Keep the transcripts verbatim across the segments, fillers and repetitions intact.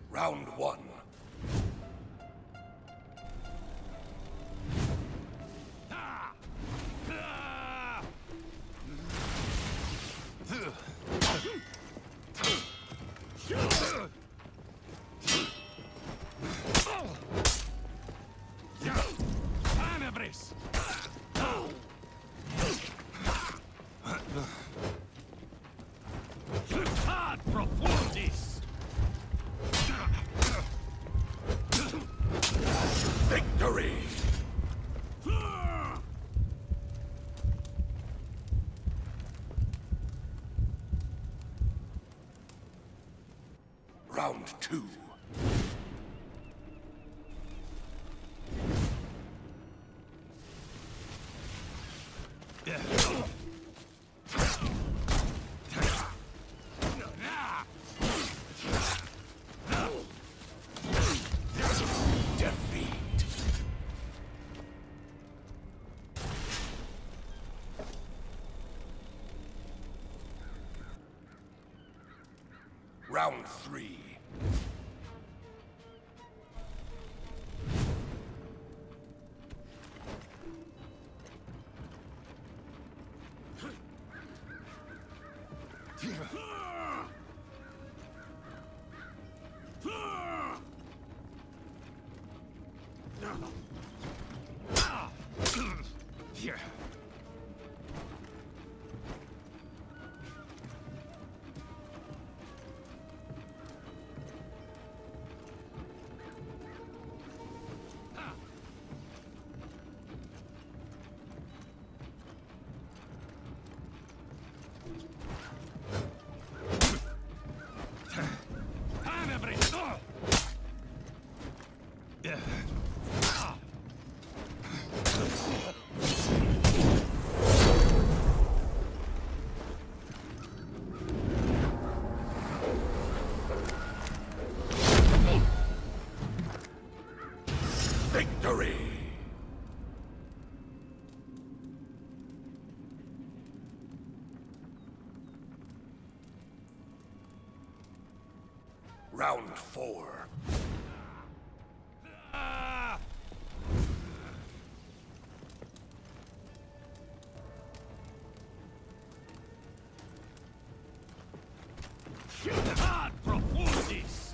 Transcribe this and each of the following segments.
Round one. Tenebris! Ad profundis! Victory! Round two. Defeat. Round three. Yeah. Tenebris! Yeah. Victory! Round four. Ad profundis!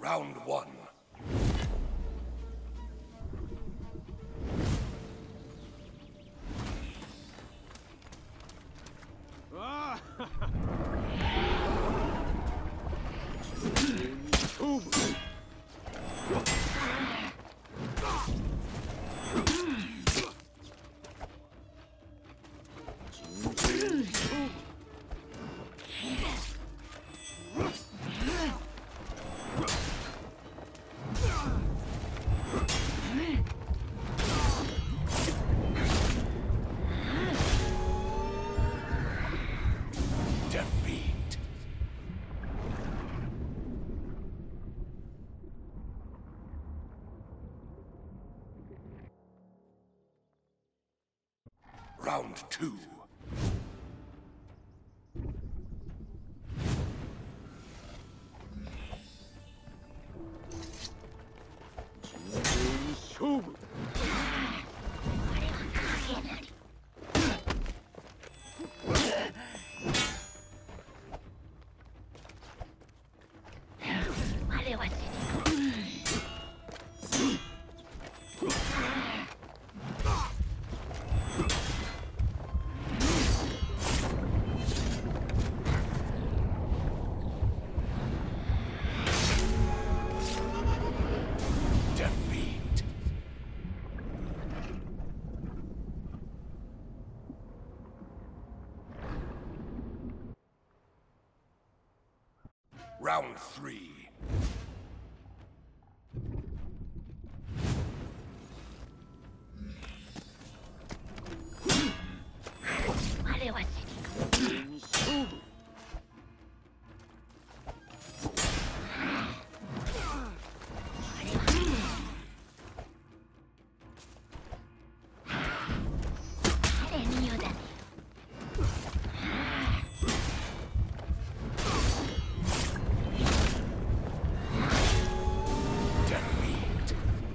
Round one. Ah! Defeat. Round two. Defeat. Round three. Defeat.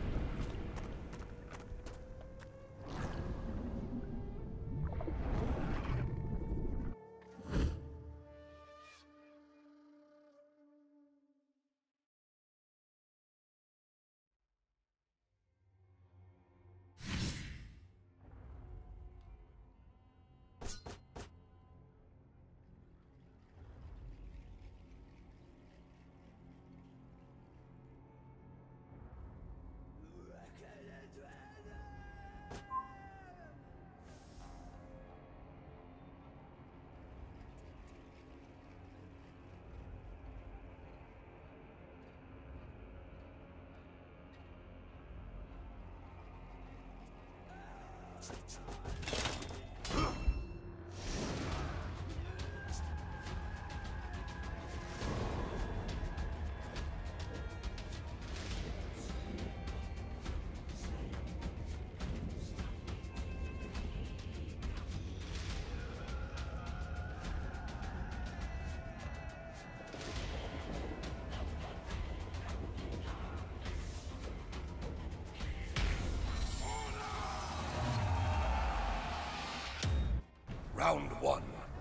Round one.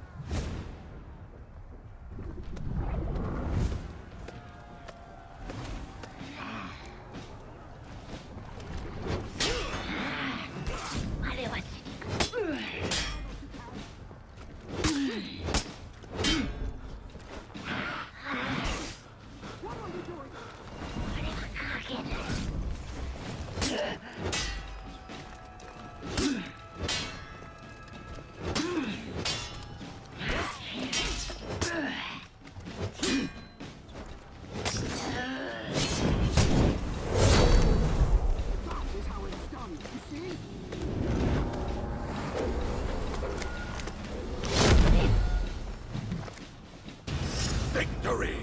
Victory!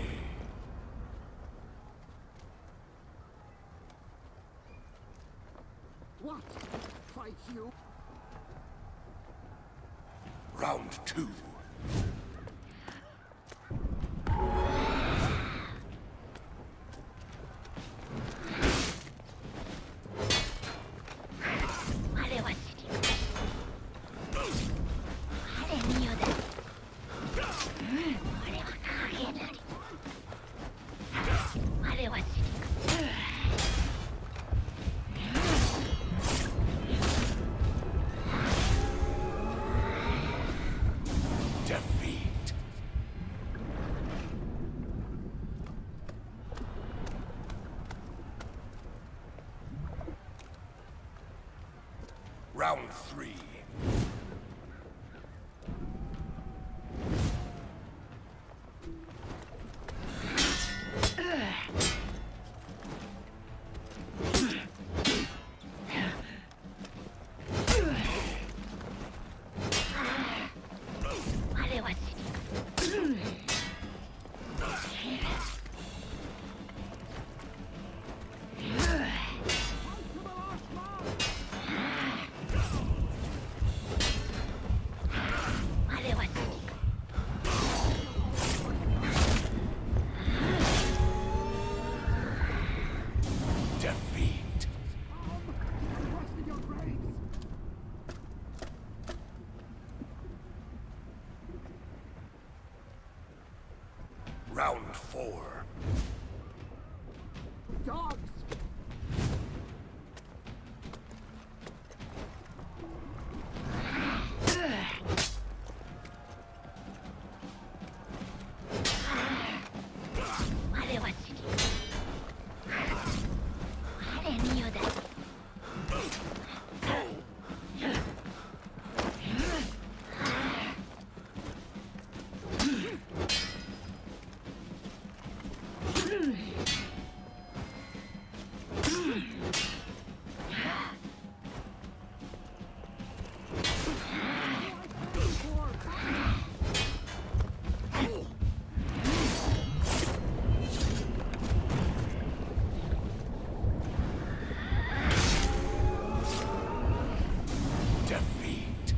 What? Fight you? Round two. What? Round three. Defeat. Requesting your grace. Round four. Dogs. Defeat.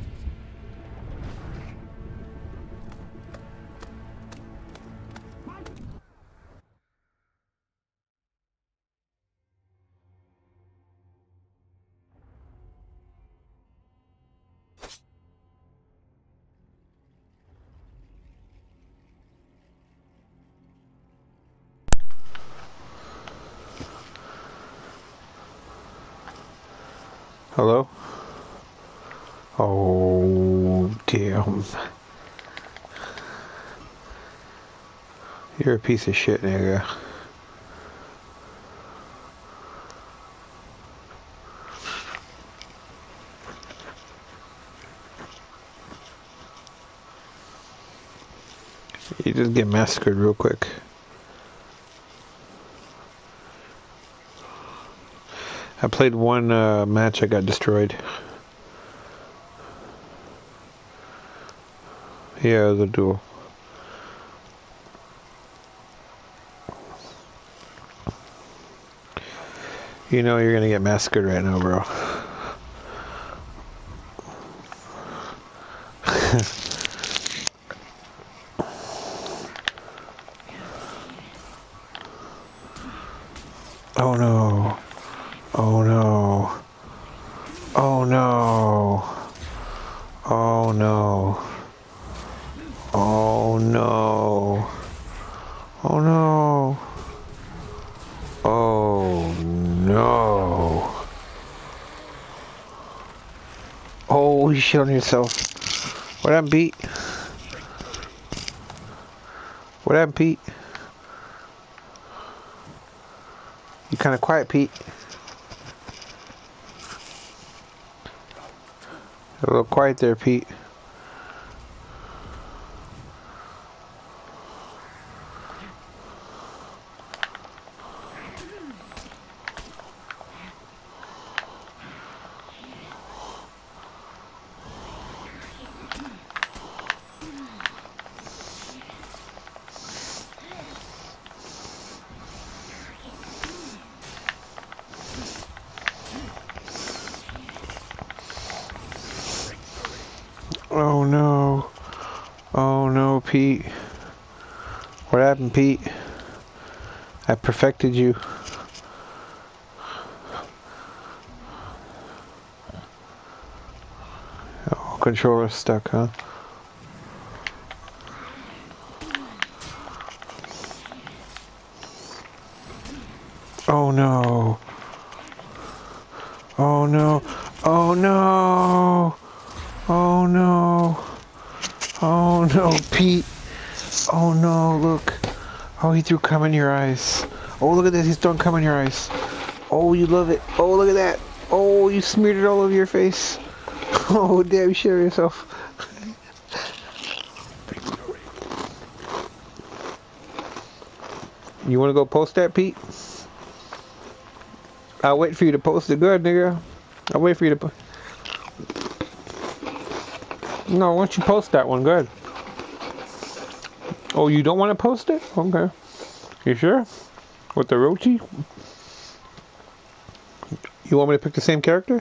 Hello? Oh, damn. You're a piece of shit, nigga. You just get massacred real quick. I played one uh, match, I got destroyed. Yeah, the duel. You know you're gonna get massacred right now, bro. Oh no. Oh no. Oh no. Oh no. Oh no. Oh no. Oh no. Oh, you shit on yourself. What happened, Pete? What happened, Pete? You kind of quiet, Pete. A little quiet there, Pete. Oh no. Oh no, Pete. What happened, Pete? I perfected you. Oh, controller stuck, huh? Oh no. Oh no. Oh no. Oh no. Oh no, Pete. Oh no, look. Oh, he threw cum in your eyes. Oh, look at this. He's throwing cum in your eyes. Oh, you love it. Oh, look at that. Oh, you smeared it all over your face. Oh, damn, you shit yourself. Victory. You wanna go post that, Pete? I'll wait for you to post it good, nigga. I'll wait for you to po- No, why don't you post that one? Good. Oh, you don't want to post it? Okay. You sure? With the Rochi? You want me to pick the same character?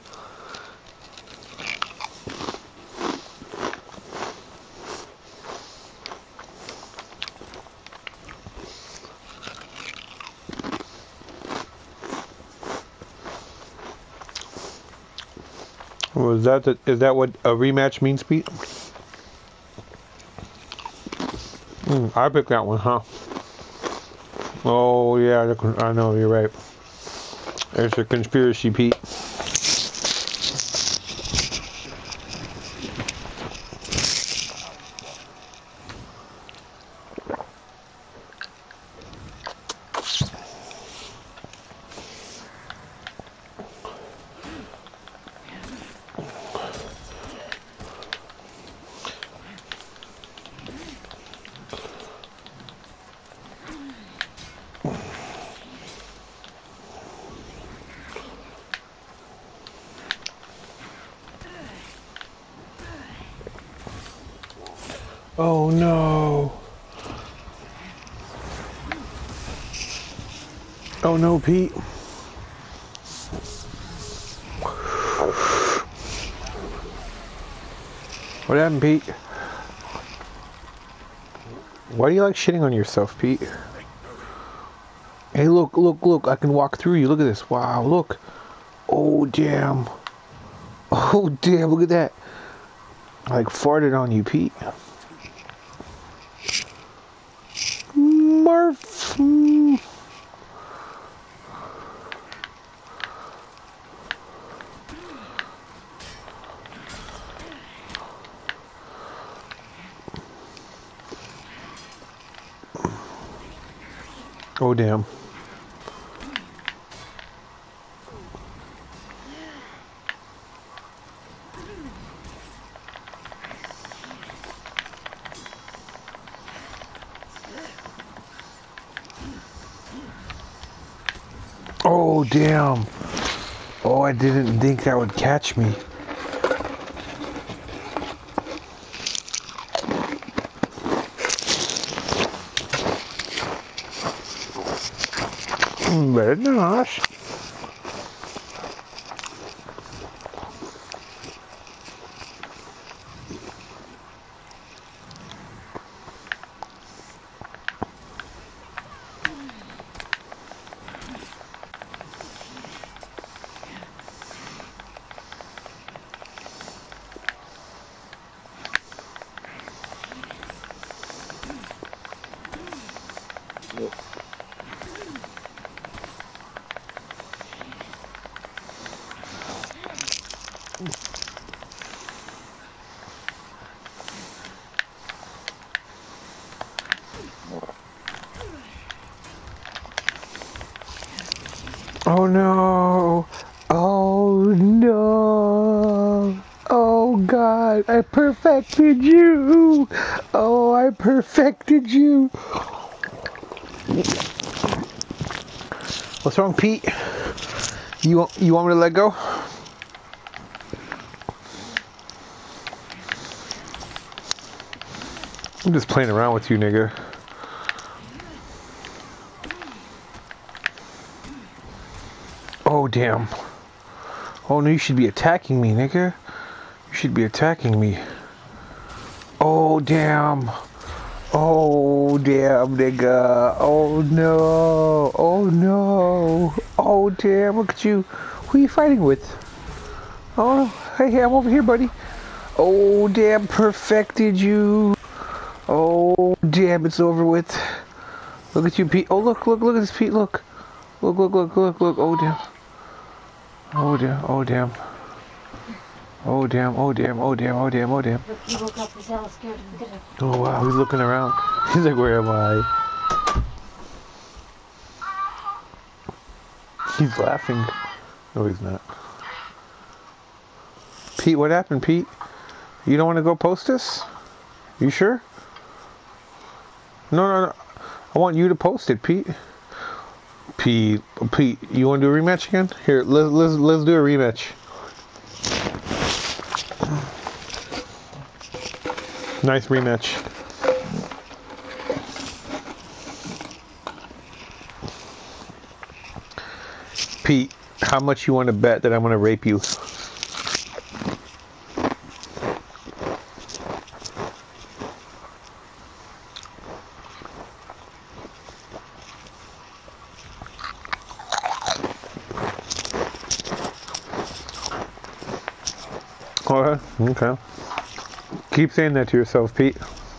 Or is that the, is that what a rematch means, Pete? Mm, I picked that one, huh? Oh yeah, I know, you're right. There's a conspiracy, Pete. Oh no. Oh no, Pete. What happened, Pete? Why do you like shitting on yourself, Pete? Hey, look, look, look. I can walk through you. Look at this. Wow, look. Oh, damn. Oh, damn. Look at that. I like farted on you, Pete. Marf. Oh, damn. Oh, damn. Oh, I didn't think that would catch me. Very nice. Oh no. Oh no. Oh God, I perfected you. Oh, I perfected you. What's wrong, Pete? You want, you want me to let go? I'm just playing around with you, nigga. Oh, damn. Oh, no, you should be attacking me, nigga. You should be attacking me. Oh, damn. Oh, damn, nigga. Oh, no. Oh, no. Oh, damn, look at you. Who are you fighting with? Oh, hey, I'm over here, buddy. Oh, damn, perfected you. Oh, damn, it's over with. Look at you, Pete. Oh, look, look, look at this, Pete. Look. Look, look, look, look, look. Oh, damn. Oh, damn. Oh, damn. Oh, damn. Oh, damn. Oh, damn. Oh, damn. Oh, damn. Look, he woke up, he's all scared. Look at him. Oh, wow. He's looking around. He's like, where am I? He's laughing. No, he's not. Pete, what happened, Pete? You don't want to go post this? You sure? No, no, no. I want you to post it, Pete. Pete, Pete, you want to do a rematch again? Here, let's let's let's do a rematch. Nice rematch. Pete, how much you want to bet that I'm going to rape you? Okay, okay. Keep saying that to yourself, Pete.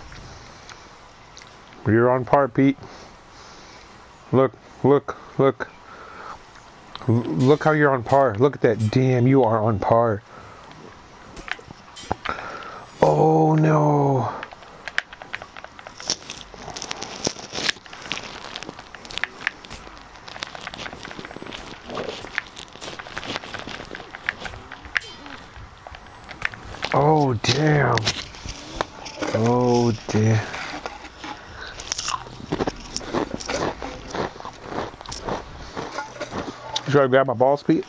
You're on par, Pete. Look, look, look. Look how you're on par. Look at that. Damn, you are on par. Oh, no. Oh, damn. Oh, damn. You try to grab my balls, Pete?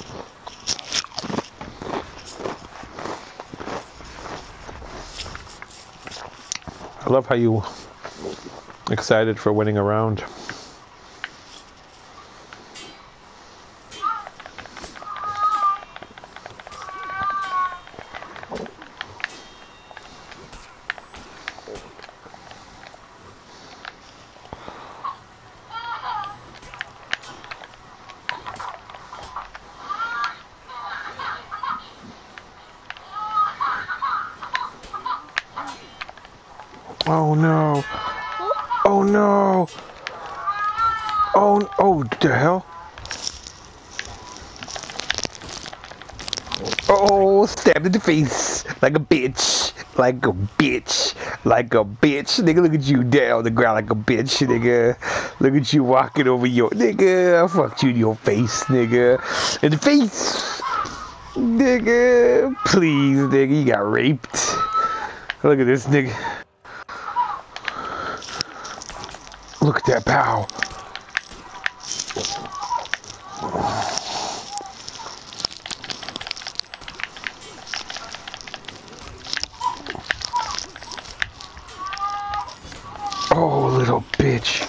I love how you excited for winning a round. Oh no. Oh no. Oh, oh, the hell? Oh, stabbed in the face like a bitch. Like a bitch. Like a bitch. Nigga, look at you down on the ground like a bitch, nigga. Look at you walking over your... Nigga, I fucked you in your face, nigga. In the face. Nigga. Please, nigga, you got raped. Look at this, nigga. Look at that pow. Oh, little bitch.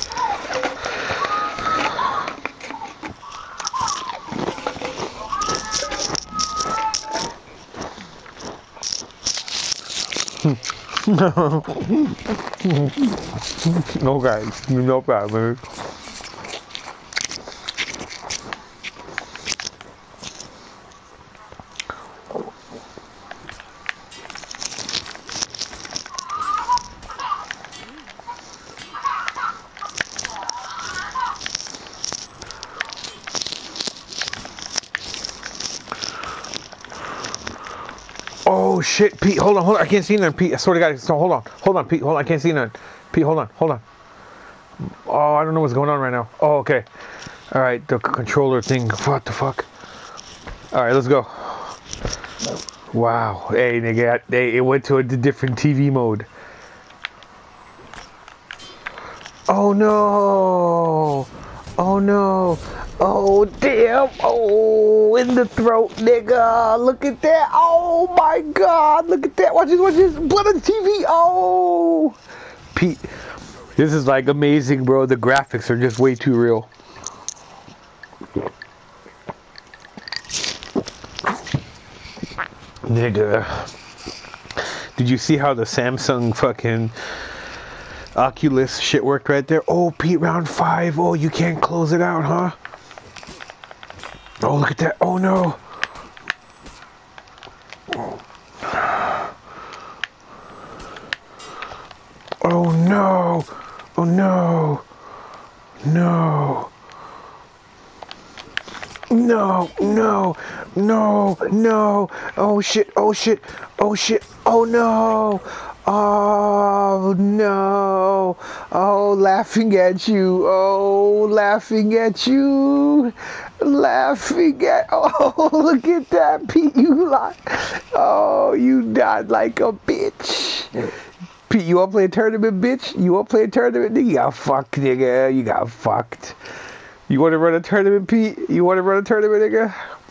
No guys, no problem. Oh shit, Pete, hold on, hold on, I can't see none, Pete, I swear to God, so hold on, hold on, Pete, hold on, I can't see none. Pete, hold on, hold on. Oh, I don't know what's going on right now. Oh, okay. Alright, the controller thing, what the fuck? Alright, let's go. Wow, hey nigga, hey, it went to a different T V mode. Oh no! Oh no! Oh damn! Oh, in the throat, nigga! Look at that! Oh my God! Look at that! Watch this! Watch this! Blood on the T V! Oh, Pete, this is like amazing, bro. The graphics are just way too real. Nigga, did you see how the Samsung fucking Oculus shit worked right there? Oh, Pete, round five. Oh, you can't close it out, huh? Oh, look at that. Oh, no. Oh, no. Oh, no. No. No, no, no, no. Oh, shit. Oh, shit. Oh, shit. Oh, no. Oh no. Oh, laughing at you. Oh, laughing at you. Laughing at. Oh, look at that, Pete. You like. Oh, you died like a bitch. Pete, you want to play a tournament, bitch? You want to play a tournament? Nigga, you got fucked, nigga. You got fucked. You want to run a tournament, Pete? You want to run a tournament, nigga?